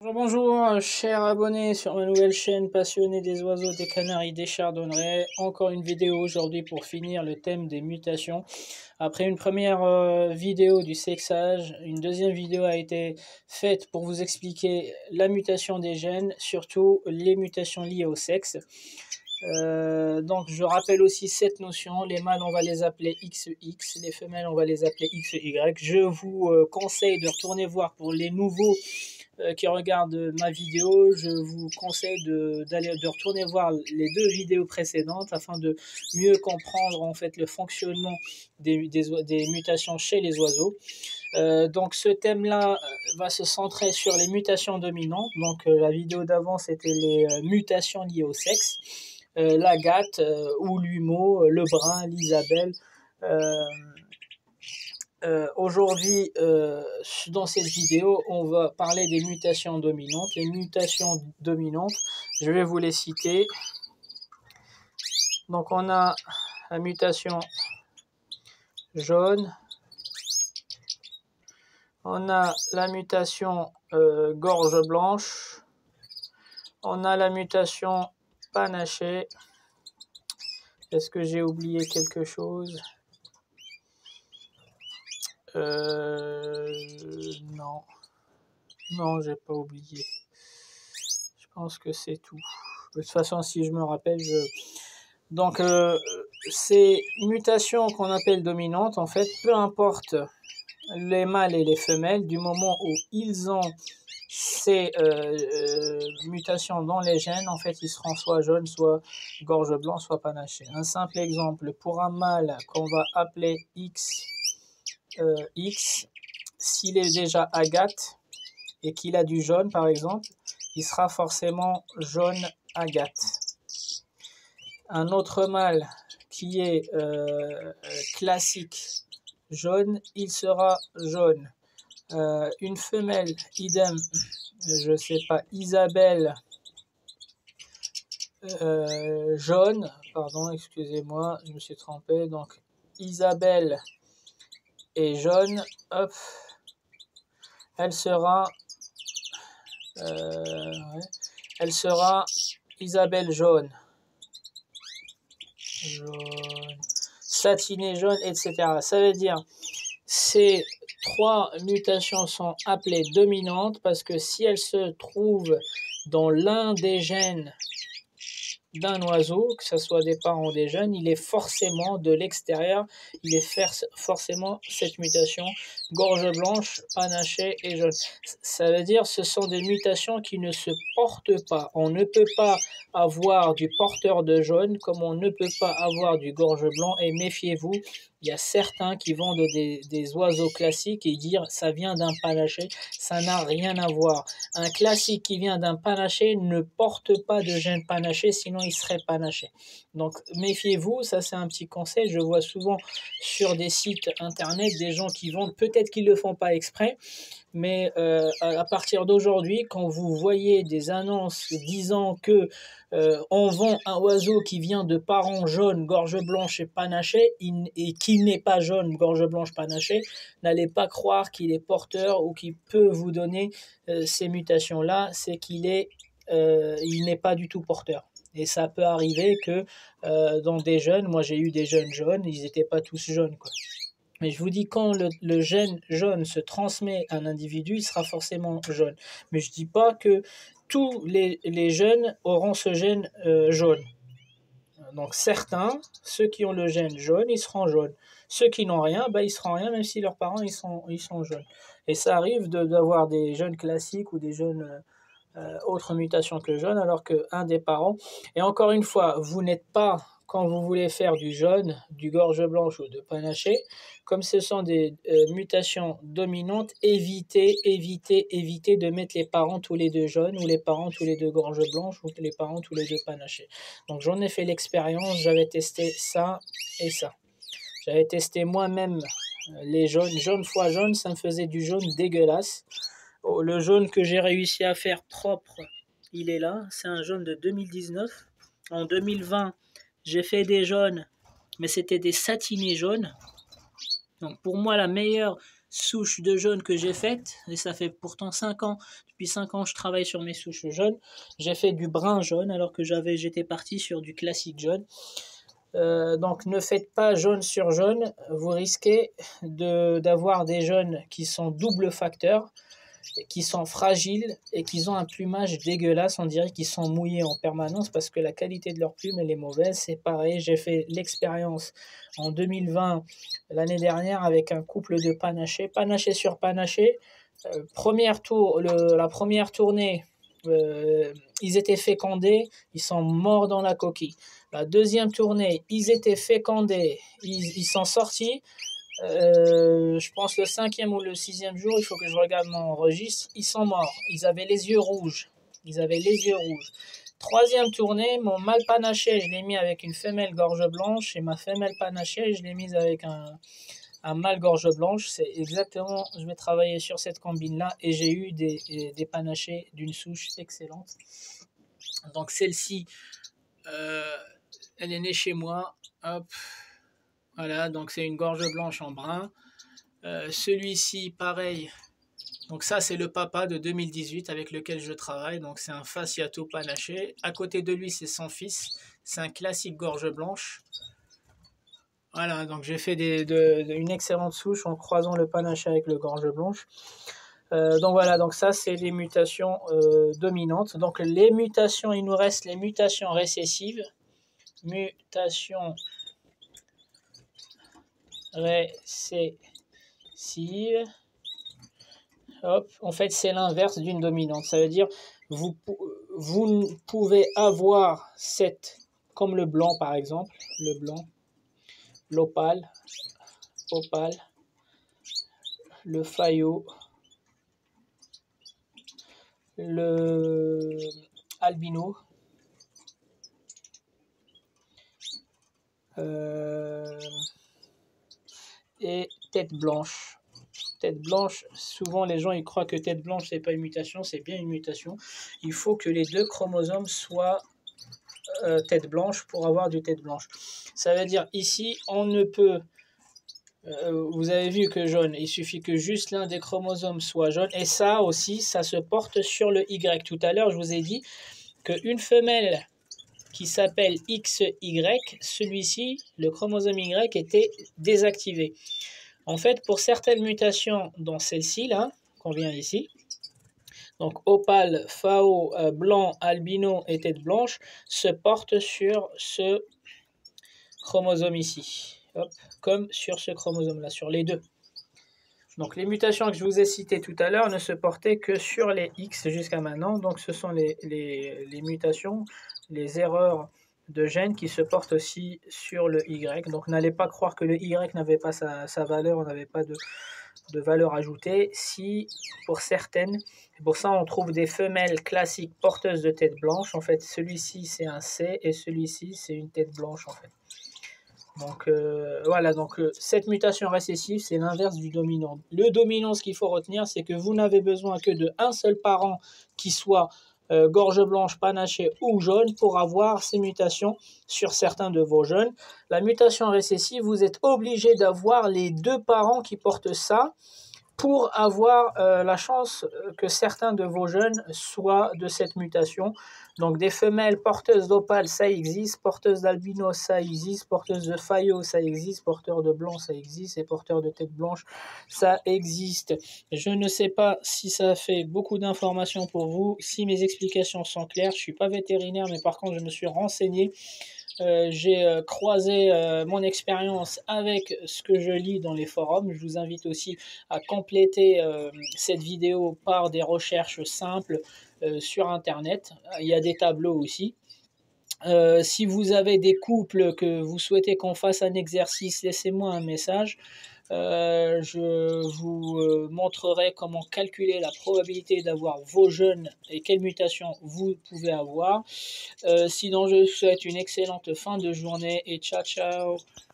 Bonjour, chers abonnés sur ma nouvelle chaîne passionnée des oiseaux, des canaris, des chardonnerets. Encore une vidéo aujourd'hui pour finir le thème des mutations. Après une première vidéo du sexage, une deuxième vidéo a été faite pour vous expliquer la mutation des gènes, surtout les mutations liées au sexe. Donc je rappelle aussi cette notion, les mâles on va les appeler XX, les femelles on va les appeler XY. Je vous conseille de retourner voir pour les nouveaux qui regardent ma vidéo, je vous conseille de retourner voir les deux vidéos précédentes afin de mieux comprendre en fait le fonctionnement des mutations chez les oiseaux. Donc ce thème-là va se centrer sur les mutations dominantes. Donc la vidéo d'avant c'était les mutations liées au sexe. L'agate ou l'humo, le brun, l'isabelle. Aujourd'hui, dans cette vidéo, on va parler des mutations dominantes. Les mutations dominantes, je vais vous les citer. Donc on a la mutation jaune, on a la mutation gorge blanche, on a la mutation panachée. Est-ce que j'ai oublié quelque chose? Non, j'ai pas oublié. Je pense que c'est tout. De toute façon, si je me rappelle, Donc, ces mutations qu'on appelle dominantes, en fait, peu importe les mâles et les femelles, du moment où ils ont ces mutations dans les gènes, en fait, ils seront soit jaunes, soit gorge blanche, soit panachés. Un simple exemple, pour un mâle qu'on va appeler X, s'il est déjà agate et qu'il a du jaune, par exemple, il sera forcément jaune agate. Un autre mâle qui est classique jaune, il sera jaune. Une femelle, idem, je sais pas, Isabelle, jaune, pardon, excusez-moi, je me suis trompé, donc Isabelle est jaune, hop, elle sera Isabelle jaune, satiné jaune, etc. Ça veut dire ces trois mutations sont appelées dominantes parce que si elles se trouvent dans l'un des gènes d'un oiseau, que ce soit des parents ou des jeunes, il est forcément de l'extérieur, il est forcément cette mutation gorge blanche, panachée et jaune. Ça veut dire ce sont des mutations qui ne se portent pas. On ne peut pas avoir du porteur de jaune comme on ne peut pas avoir du gorge blanc. Et méfiez-vous, il y a certains qui vendent des oiseaux classiques et dire ça vient d'un panaché, ça n'a rien à voir. Un classique qui vient d'un panaché ne porte pas de gène panaché, sinon il serait panaché. Donc méfiez-vous, ça c'est un petit conseil. Je vois souvent sur des sites internet des gens qui vendent, peut-être qu'ils ne le font pas exprès, mais à partir d'aujourd'hui, quand vous voyez des annonces disant que on vend un oiseau qui vient de parents jaunes, gorge blanche et panaché, et qui n'est pas jaune, gorge blanche, panaché, n'allez pas croire qu'il est porteur ou qu'il peut vous donner ces mutations-là, c'est qu'il est, il n'est pas du tout porteur. Et ça peut arriver que dans des jeunes, moi j'ai eu des jeunes jaunes, ils n'étaient pas tous jaunes, quoi. Mais je vous dis, quand le gène jaune se transmet à un individu, il sera forcément jaune. Mais je ne dis pas que tous les jeunes auront ce gène jaune. Donc certains, ceux qui ont le gène jaune, ils seront jaunes. Ceux qui n'ont rien, ils seront rien, même si leurs parents ils sont jaunes. Et ça arrive d'avoir des jeunes classiques ou des jeunes autre mutation que jaune, alors qu'un des parents, et encore une fois, vous n'êtes pas, quand vous voulez faire du jaune, du gorge blanche ou de panaché, comme ce sont des mutations dominantes, évitez de mettre les parents tous les deux jaunes, ou les parents tous les deux gorge blanche, ou les parents tous les deux panachés. Donc j'en ai fait l'expérience, j'avais testé ça et ça. J'avais testé moi-même les jaunes, jaune fois jaune, ça me faisait du jaune dégueulasse. Oh, le jaune que j'ai réussi à faire propre, il est là. C'est un jaune de 2019. En 2020, j'ai fait des jaunes, mais c'était des satinés jaunes. Donc pour moi, la meilleure souche de jaune que j'ai faite, et ça fait pourtant 5 ans, Depuis 5 ans, je travaille sur mes souches jaunes. J'ai fait du brun jaune alors que j'étais parti sur du classique jaune. Donc ne faites pas jaune sur jaune, vous risquez d'avoir des jaunes qui sont double facteur, qui sont fragiles et qui ont un plumage dégueulasse. On dirait qu'ils sont mouillés en permanence parce que la qualité de leur plume elle est mauvaise. C'est pareil, j'ai fait l'expérience en 2020, l'année dernière, avec un couple de panachés, panaché sur panaché. La première tournée, ils étaient fécondés, ils sont morts dans la coquille. La deuxième tournée, ils étaient fécondés, ils sont sortis. Je pense le 5e ou le 6e jour, il faut que je regarde mon registre, ils sont morts. Ils avaient les yeux rouges. Troisième tournée, mon mâle panaché, je l'ai mis avec une femelle gorge blanche et ma femelle panachée, je l'ai mise avec un mâle gorge blanche. C'est exactement, je vais travailler sur cette combine-là et j'ai eu des panachés d'une souche excellente. Donc celle-ci, elle est née chez moi. Hop. Voilà, donc c'est une gorge blanche en brun. Celui-ci, pareil. Donc ça, c'est le papa de 2018 avec lequel je travaille. Donc c'est un Fasciato panaché. À côté de lui, c'est son fils. C'est un classique gorge blanche. Voilà, donc j'ai fait une excellente souche en croisant le panaché avec le gorge blanche. Donc voilà, donc ça c'est les mutations dominantes. Donc les mutations, il nous reste les mutations récessives. Mutations récessive. Hop, en fait, c'est l'inverse d'une dominante. Ça veut dire vous pouvez avoir cette, comme le blanc par exemple, le blanc, l'opale, le faillot, le albino, et tête blanche. Tête blanche, souvent les gens ils croient que tête blanche c'est pas une mutation, c'est bien une mutation. Il faut que les deux chromosomes soient tête blanche pour avoir du tête blanche. Ça veut dire ici on ne peut, vous avez vu que jaune, il suffit que juste l'un des chromosomes soit jaune, et ça aussi ça se porte sur le Y. Tout à l'heure je vous ai dit qu'une femelle qui s'appelle XY, celui-ci, le chromosome Y était désactivé. En fait, pour certaines mutations, dont celle-ci, là, qu'on vient ici, donc opale, FAO, blanc, albino et tête blanche, se portent sur ce chromosome ici. Hop, comme sur ce chromosome-là, sur les deux. Donc les mutations que je vous ai citées tout à l'heure ne se portaient que sur les X jusqu'à maintenant. Donc ce sont les mutations, les erreurs de gènes qui se portent aussi sur le Y. Donc n'allez pas croire que le Y n'avait pas sa valeur, n'avait pas de valeur ajoutée. Si, pour certaines, pour ça on trouve des femelles classiques porteuses de tête blanche. En fait, celui-ci c'est un C et celui-ci c'est une tête blanche en fait. Donc voilà, donc cette mutation récessive, c'est l'inverse du dominant. Le dominant, ce qu'il faut retenir, c'est que vous n'avez besoin que d'un seul parent qui soit gorge blanche, panaché ou jaune pour avoir ces mutations sur certains de vos jeunes. La mutation récessive, vous êtes obligé d'avoir les deux parents qui portent ça pour avoir la chance que certains de vos jeunes soient de cette mutation. Donc des femelles porteuses d'opale, ça existe, porteuses d'albino, ça existe, porteuses de faillot, ça existe, porteurs de blanc, ça existe, et porteurs de tête blanche, ça existe. Je ne sais pas si ça fait beaucoup d'informations pour vous, si mes explications sont claires. Je ne suis pas vétérinaire, mais par contre je me suis renseigné. J'ai croisé mon expérience avec ce que je lis dans les forums. Je vous invite aussi à compléter cette vidéo par des recherches simples sur internet. Il y a des tableaux aussi. Si vous avez des couples que vous souhaitez qu'on fasse un exercice, laissez-moi un message. Je vous montrerai comment calculer la probabilité d'avoir vos jeunes et quelles mutations vous pouvez avoir. Sinon, je vous souhaite une excellente fin de journée et ciao ciao.